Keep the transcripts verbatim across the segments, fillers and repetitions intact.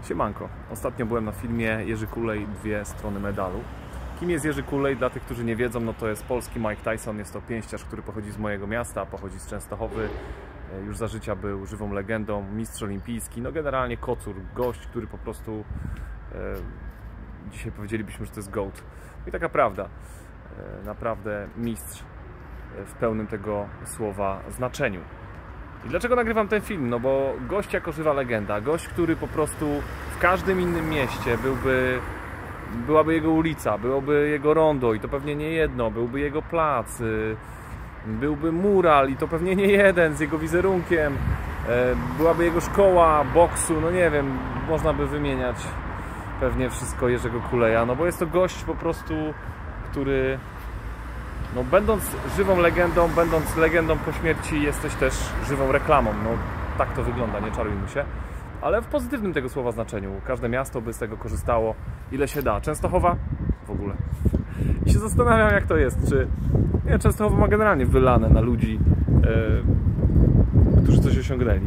Siemanko, ostatnio byłem na filmie Jerzy Kulej, dwie strony medalu. Kim jest Jerzy Kulej? Dla tych, którzy nie wiedzą, no to jest polski Mike Tyson, jest to pięściarz, który pochodzi z mojego miasta, pochodzi z Częstochowy. Już za życia był żywą legendą, mistrz olimpijski, no generalnie kocur, gość, który po prostu e, dzisiaj powiedzielibyśmy, że to jest GOAT. I taka prawda, e, naprawdę mistrz w pełnym tego słowa znaczeniu. I dlaczego nagrywam ten film? No bo gość jako żywa legenda, gość, który po prostu w każdym innym mieście byłby, byłaby jego ulica, byłoby jego rondo i to pewnie nie jedno, byłby jego plac, byłby mural i to pewnie nie jeden z jego wizerunkiem, byłaby jego szkoła boksu, no nie wiem, można by wymieniać pewnie wszystko Jerzego Kuleja, no bo jest to gość po prostu, który... No, będąc żywą legendą, będąc legendą po śmierci, jesteś też żywą reklamą. No, tak to wygląda, nie czarujmy się. Ale w pozytywnym tego słowa znaczeniu. Każde miasto by z tego korzystało, ile się da. Częstochowa? W ogóle. I się zastanawiam, jak to jest. Czy... Nie, Częstochowa ma generalnie wylane na ludzi, yy, którzy coś osiągnęli.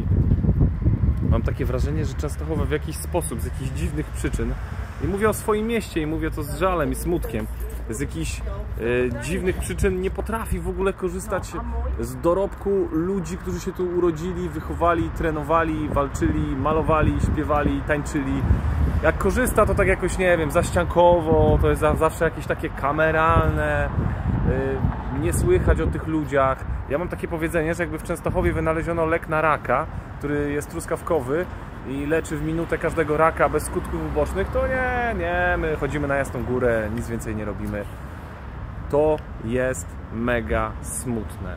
Mam takie wrażenie, że Częstochowa w jakiś sposób, z jakichś dziwnych przyczyn, i mówię o swoim mieście, i mówię to z żalem i smutkiem, z jakichś e, dziwnych przyczyn nie potrafi w ogóle korzystać z dorobku ludzi, którzy się tu urodzili, wychowali, trenowali, walczyli, malowali, śpiewali, tańczyli. Jak korzysta, to tak jakoś, nie wiem, zaściankowo, to jest za, zawsze jakieś takie kameralne, e, nie słychać o tych ludziach. Ja mam takie powiedzenie, że jakby w Częstochowie wynaleziono lek na raka, który jest truskawkowy i leczy w minutę każdego raka bez skutków ubocznych, to nie, nie, my chodzimy na Jasną Górę, nic więcej nie robimy. To jest mega smutne.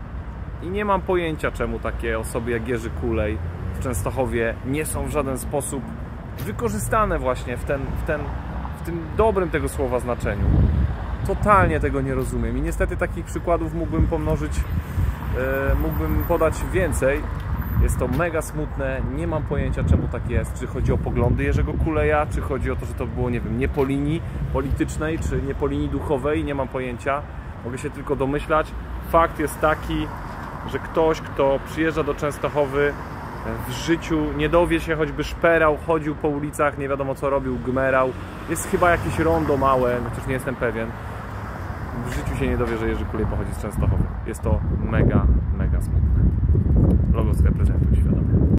I nie mam pojęcia, czemu takie osoby jak Jerzy Kulej w Częstochowie nie są w żaden sposób wykorzystane właśnie w, ten, w, ten, w tym dobrym tego słowa znaczeniu. Totalnie tego nie rozumiem i niestety takich przykładów mógłbym pomnożyć, yy, mógłbym podać więcej. Jest to mega smutne, nie mam pojęcia, czemu tak jest. Czy chodzi o poglądy Jerzego Kuleja, czy chodzi o to, że to było, nie wiem, nie po linii politycznej, czy nie po linii duchowej, nie mam pojęcia. Mogę się tylko domyślać. Fakt jest taki, że ktoś, kto przyjeżdża do Częstochowy, w życiu nie dowie się, choćby szperał, chodził po ulicach, nie wiadomo co robił, gmerał. Jest chyba jakieś rondo małe, chociaż nie jestem pewien. W życiu się nie dowie, że Jerzy Kulej pochodzi z Częstochowy. Jest to mega, mega smutne. Logos reprezentuj świadomie.